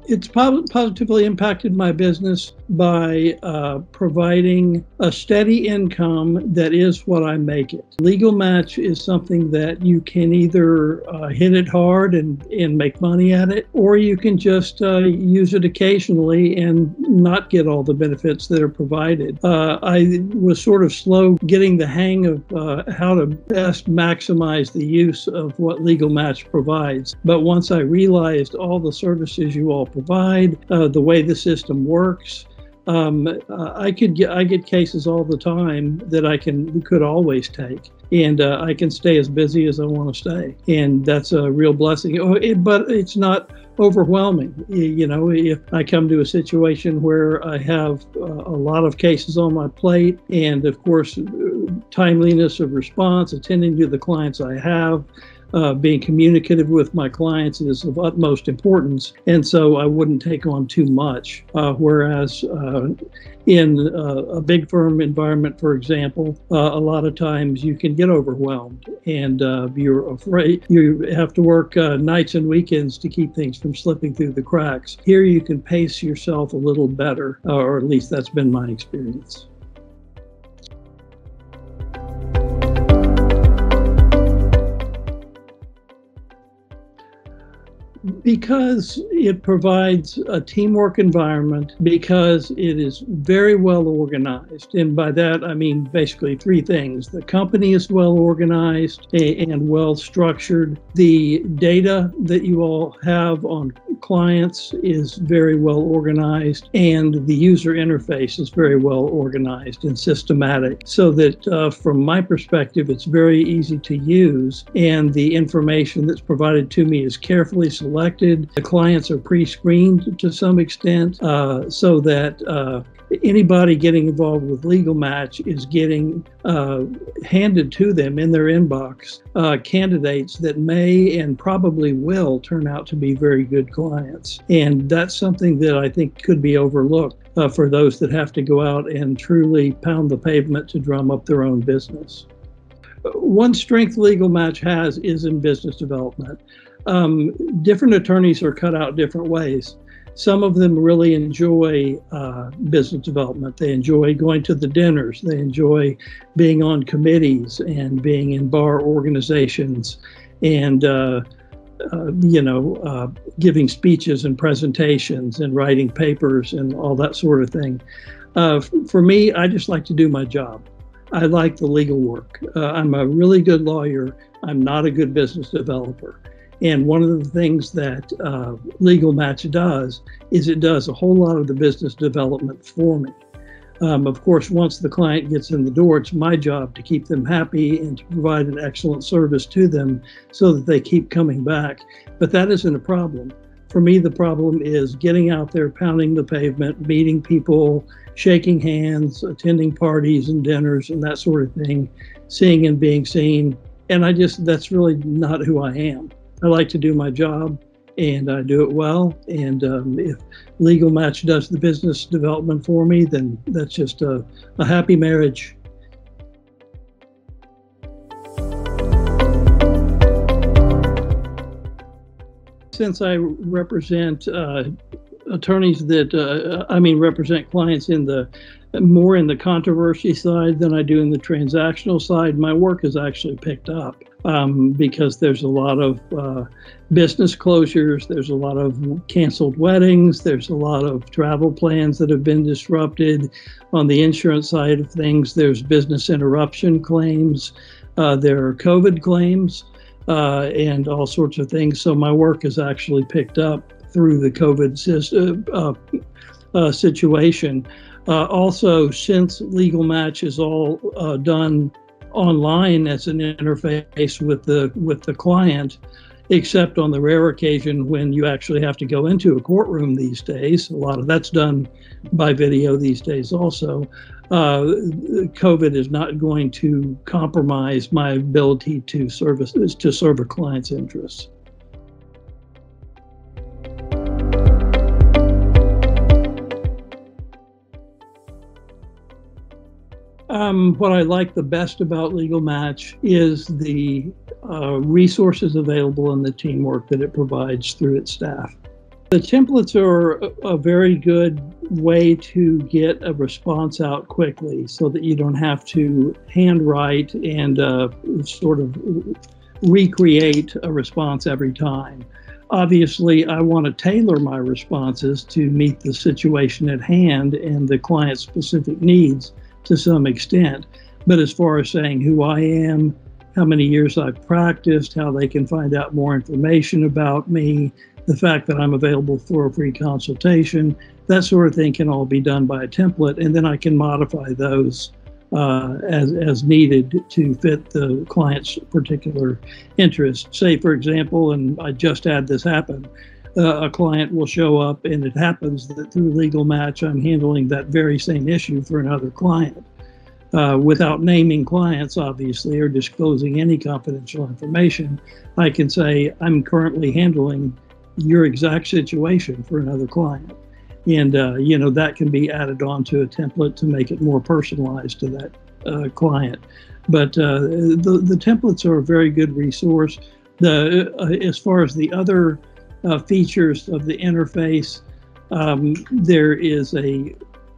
It's positively impacted my business by providing a steady income that is what I make it. LegalMatch is something that you can either hit it hard and make money at it, or you can just use it occasionally and not get all the benefits that are provided. I was sort of slow getting the hang of how to best maximize the use of what LegalMatch provides. But once I realized all the services you all provide, the way the system works, I get cases all the time that could always take, and I can stay as busy as I want to stay, and that's a real blessing. But it's not overwhelming. If I come to a situation where I have a lot of cases on my plate, and of course, timeliness of response, attending to the clients I have, being communicative with my clients is of utmost importance, and so I wouldn't take on too much. Whereas in a big firm environment, for example, a lot of times you can get overwhelmed, and you're afraid you have to work nights and weekends to keep things from slipping through the cracks. Here you can pace yourself a little better, or at least that's been my experience. Because it provides a teamwork environment, because it is very well organized. And by that, I mean basically three things. The company is well organized and well structured. The data that you all have on clients is very well organized, and the user interface is very well organized and systematic, so that from my perspective, it's very easy to use, and the information that's provided to me is carefully selected. The clients are pre-screened to some extent, so that anybody getting involved with LegalMatch is getting handed to them in their inbox candidates that may and probably will turn out to be very good clients. And that's something that I think could be overlooked for those that have to go out and truly pound the pavement to drum up their own business. One strength LegalMatch has is in business development. Different attorneys are cut out different ways. Some of them really enjoy business development. They enjoy going to the dinners. They enjoy being on committees and being in bar organizations and, giving speeches and presentations and writing papers and all that sort of thing. For me, I just like to do my job. I like the legal work. I'm a really good lawyer. I'm not a good business developer. And one of the things that LegalMatch does is it does a whole lot of the business development for me. Of course, once the client gets in the door, it's my job to keep them happy and to provide an excellent service to them so that they keep coming back. But that isn't a problem. For me, the problem is getting out there, pounding the pavement, meeting people, shaking hands, attending parties and dinners and that sort of thing, seeing and being seen. And that's really not who I am. I like to do my job, and I do it well. And if LegalMatch does the business development for me, then that's just a happy marriage. Since I represent attorneys that represent clients more in the controversy side than I do in the transactional side, my work is actually picked up because there's a lot of business closures, there's a lot of canceled weddings, there's a lot of travel plans that have been disrupted. On the insurance side of things, there's business interruption claims, there are COVID claims, and all sorts of things. So my work is actually picked up through the COVID situation. Also, since LegalMatch is all done online as an interface with the client, except on the rare occasion when you actually have to go into a courtroom these days. A lot of that's done by video these days also. COVID is not going to compromise my ability to serve a client's interests. What I like the best about LegalMatch is the resources available and the teamwork that it provides through its staff. The templates are a very good way to get a response out quickly so that you don't have to handwrite and sort of recreate a response every time. Obviously, I want to tailor my responses to meet the situation at hand and the client's specific needs to some extent. But as far as saying who I am, how many years I've practiced, how they can find out more information about me, the fact that I'm available for a free consultation, that sort of thing can all be done by a template, and then I can modify those as needed to fit the client's particular interest. Say, for example, and I just had this happen, a client will show up and it happens that through LegalMatch I'm handling that very same issue for another client. Without naming clients, obviously, or disclosing any confidential information, I can say I'm currently handling your exact situation for another client. And, that can be added onto a template to make it more personalized to that client. But the templates are a very good resource. As far as the other features of the interface, there is a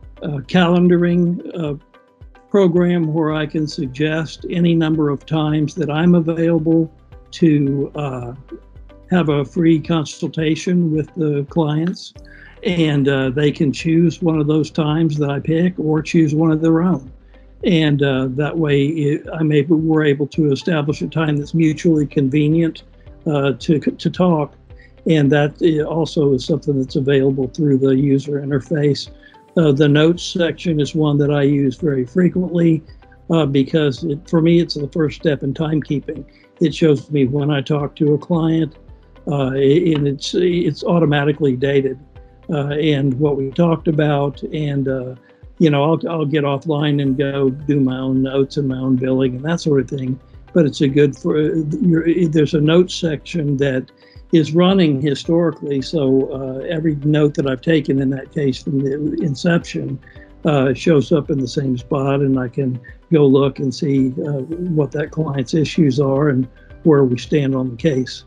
calendaring program where I can suggest any number of times that I'm available to have a free consultation with the clients. And they can choose one of those times that I pick or choose one of their own. And that way we're able to establish a time that's mutually convenient to talk. And that also is something that's available through the user interface. The notes section is one that I use very frequently because for me, it's the first step in timekeeping. It shows me when I talk to a client and it's automatically dated. And what we talked about, and I'll get offline and go do my own notes and my own billing and that sort of thing. But it's there's a notes section that is running historically, so every note that I've taken in that case from the inception shows up in the same spot, and I can go look and see what that client's issues are and where we stand on the case.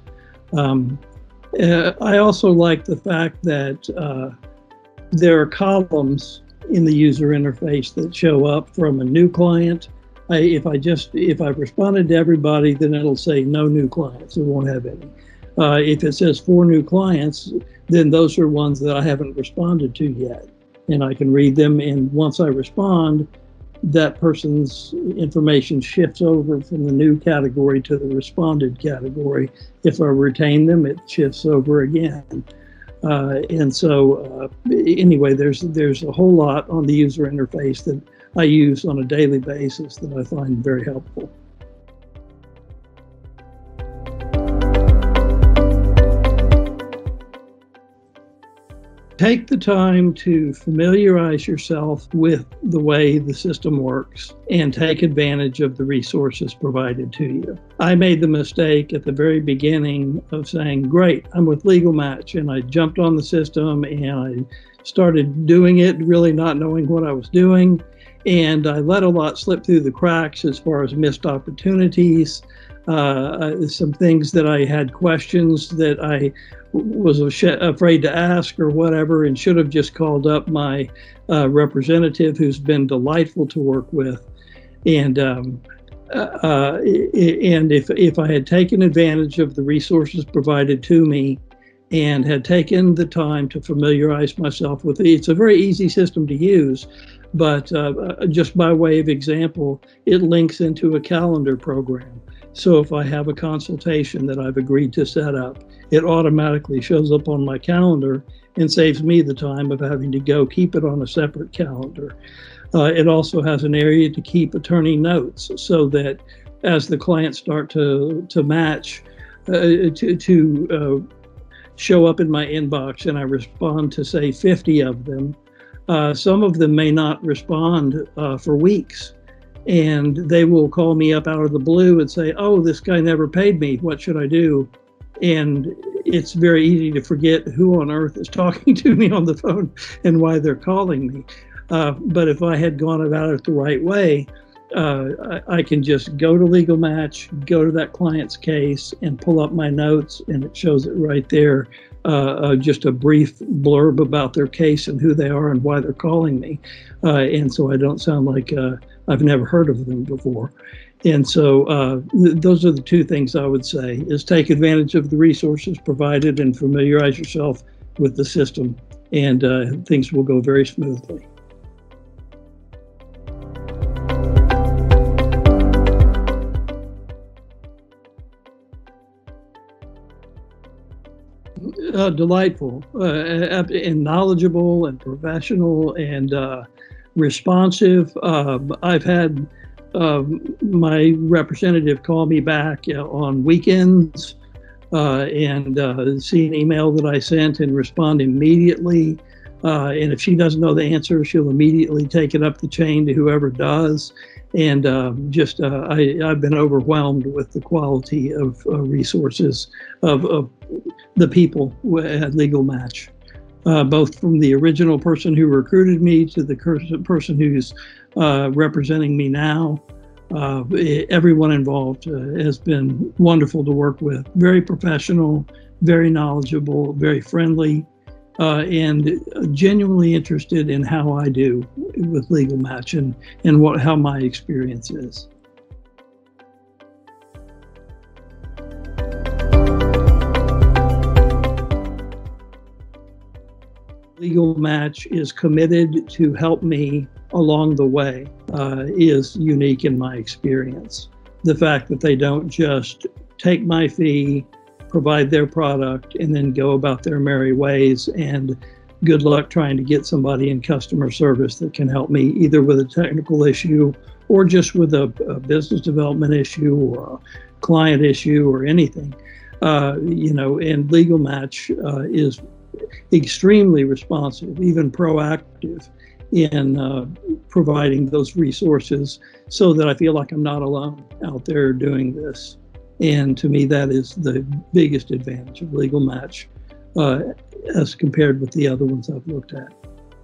I also like the fact that there are columns in the user interface that show up from a new client. If I've responded to everybody, then it'll say no new clients. It won't have any. If it says 4 new clients, then those are ones that I haven't responded to yet. And I can read them, and once I respond, that person's information shifts over from the new category to the responded category. If I retain them, it shifts over again. Anyway, there's a whole lot on the user interface that I use on a daily basis that I find very helpful. Take the time to familiarize yourself with the way the system works and take advantage of the resources provided to you. I made the mistake at the very beginning of saying, great, I'm with LegalMatch, and I jumped on the system and I started doing it, really not knowing what I was doing. And I let a lot slip through the cracks as far as missed opportunities, some things that I had questions that I was afraid to ask or whatever, and should have just called up my representative, who's been delightful to work with. And if I had taken advantage of the resources provided to me and had taken the time to familiarize myself with it, it's a very easy system to use. But just by way of example, it links into a calendar program. So if I have a consultation that I've agreed to set up, it automatically shows up on my calendar and saves me the time of having to go keep it on a separate calendar. It also has an area to keep attorney notes so that as the clients start to match, to show up in my inbox and I respond to, say, 50 of them, some of them may not respond for weeks. And they will call me up out of the blue and say, oh, this guy never paid me. What should I do? And it's very easy to forget who on earth is talking to me on the phone and why they're calling me. But if I had gone about it the right way, I can just go to LegalMatch, go to that client's case, and pull up my notes, and it shows it right there. Just a brief blurb about their case and who they are and why they're calling me. And so I don't sound like I've never heard of them before. And so those are the two things I would say, is take advantage of the resources provided and familiarize yourself with the system, and things will go very smoothly. Delightful and knowledgeable and professional and responsive. I've had my representative call me back on weekends and see an email that I sent and respond immediately. And if she doesn't know the answer, she'll immediately take it up the chain to whoever does. And I've been overwhelmed with the quality of resources of the people at LegalMatch, both from the original person who recruited me to the person who's representing me now. Everyone involved has been wonderful to work with. Very professional, very knowledgeable, very friendly, and genuinely interested in how I do with LegalMatch and how my experience is. LegalMatch is committed to help me along the way is unique in my experience. The fact that they don't just take my fee, provide their product, and then go about their merry ways, and good luck trying to get somebody in customer service that can help me either with a technical issue or just with a business development issue or a client issue or anything. And LegalMatch is extremely responsive, even proactive in providing those resources so that I feel like I'm not alone out there doing this. And to me, that is the biggest advantage of LegalMatch as compared with the other ones I've looked at.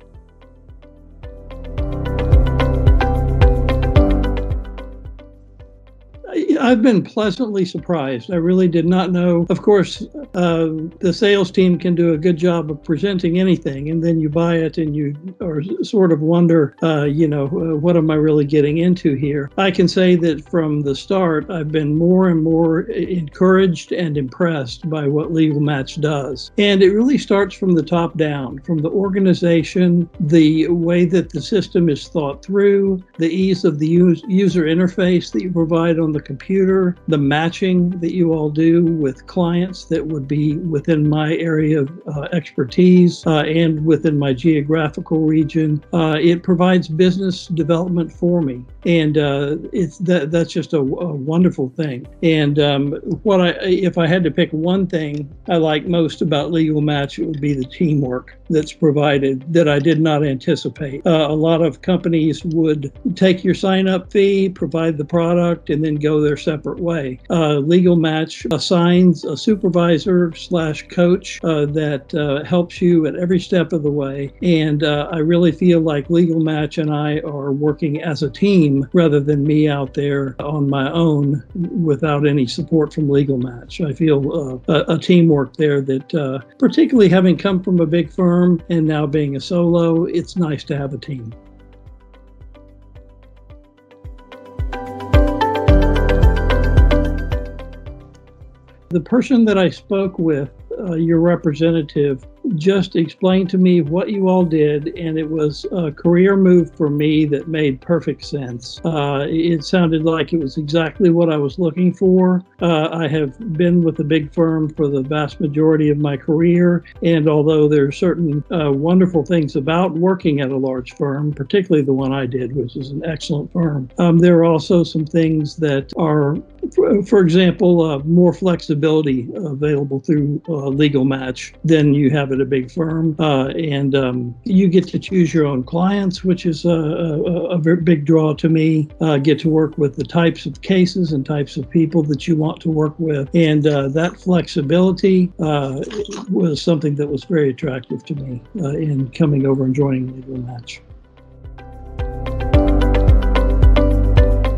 I've been pleasantly surprised. I really did not know. Of course, the sales team can do a good job of presenting anything, and then you buy it and you or sort of wonder, what am I really getting into here? I can say that from the start, I've been more and more encouraged and impressed by what LegalMatch does. And it really starts from the top down, from the organization, the way that the system is thought through, the ease of the user interface that you provide on the computer, the matching that you all do with clients that would be within my area of expertise and within my geographical region. It provides business development for me, and that's just a wonderful thing. And if I had to pick one thing I like most about LegalMatch, it would be the teamwork that's provided that I did not anticipate. A lot of companies would take your sign-up fee, provide the product, and then go their separate way. LegalMatch assigns a supervisor/coach that helps you at every step of the way. And I really feel like LegalMatch and I are working as a team rather than me out there on my own without any support from LegalMatch. I feel a teamwork there that, particularly having come from a big firm and now being a solo, it's nice to have a team. The person that I spoke with, your representative, just explained to me what you all did, and it was a career move for me that made perfect sense. It sounded like it was exactly what I was looking for. I have been with a big firm for the vast majority of my career, and although there are certain wonderful things about working at a large firm, particularly the one I did, which is an excellent firm, there are also some things that are, for example, more flexibility available through LegalMatch than you have at a big firm, and you get to choose your own clients, which is a very big draw to me. Get to work with the types of cases and types of people that you want to work with, and that flexibility was something that was very attractive to me in coming over and joining LegalMatch.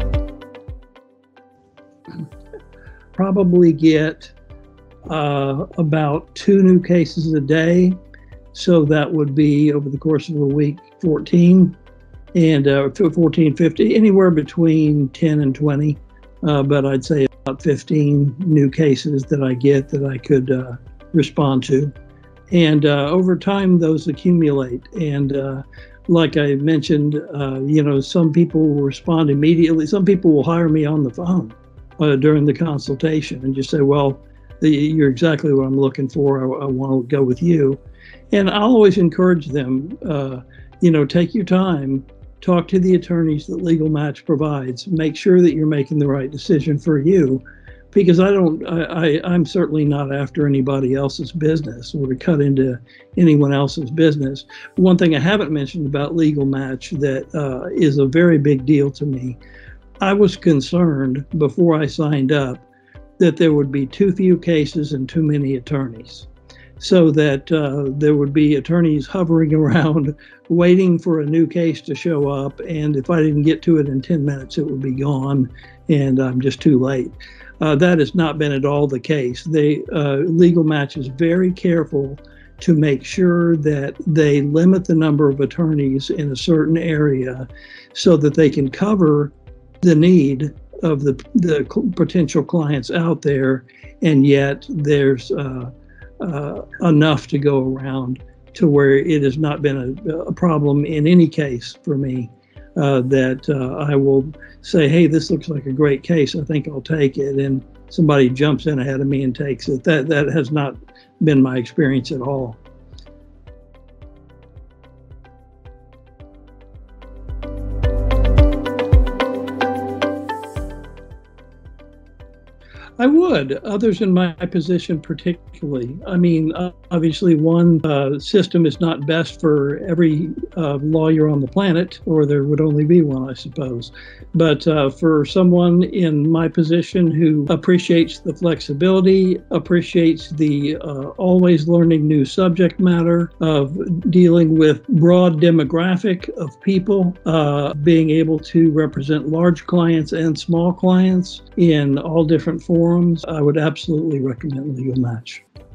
probably get about 2 new cases a day. So that would be over the course of a week, 14 and 14, 50, anywhere between 10 and 20. But I'd say about 15 new cases that I get that I could respond to. And over time, those accumulate. And like I mentioned, some people will respond immediately. Some people will hire me on the phone during the consultation and just say, well, you're exactly what I'm looking for. I want to go with you. And I'll always encourage them, take your time, talk to the attorneys that LegalMatch provides, make sure that you're making the right decision for you, because I'm certainly not after anybody else's business or to cut into anyone else's business. One thing I haven't mentioned about LegalMatch that is a very big deal to me, I was concerned before I signed up that there would be too few cases and too many attorneys, so that there would be attorneys hovering around waiting for a new case to show up, and if I didn't get to it in 10 minutes, it would be gone, and I'm just too late. That has not been at all the case. LegalMatch is very careful to make sure that they limit the number of attorneys in a certain area so that they can cover the need of the potential clients out there, and yet there's enough to go around to where it has not been a problem in any case for me, that I will say, hey, this looks like a great case, I think I'll take it, and somebody jumps in ahead of me and takes it. That has not been my experience at all. I would, others in my position particularly. I mean, obviously one system is not best for every lawyer on the planet, or there would only be one, I suppose. But for someone in my position who appreciates the flexibility, appreciates the always learning new subject matter of dealing with broad demographic of people, being able to represent large clients and small clients in all different forms, I would absolutely recommend LegalMatch.